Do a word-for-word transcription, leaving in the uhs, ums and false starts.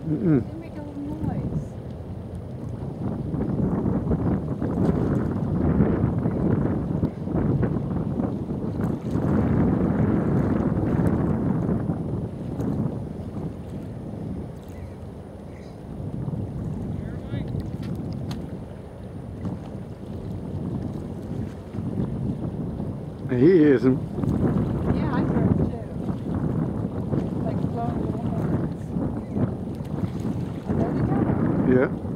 Mm-mm. They make a little noise. He hears him. Yeah, I heard it too. Like blowing little horns. Oh, there we go. Yeah.